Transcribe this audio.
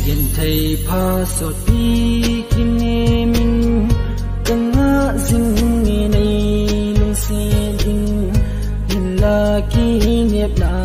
yên thầy pha sọt đi kim nghe mình cần ngã dinh nghe này lung xe dinh nhìn là kỷ niệm đã